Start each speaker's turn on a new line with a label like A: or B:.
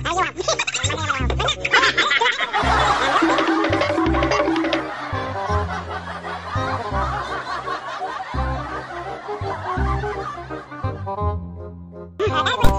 A: Hãy subscribe cho kênh Ghiền Mì Gõ để không bỏ lỡ những video hấp dẫn.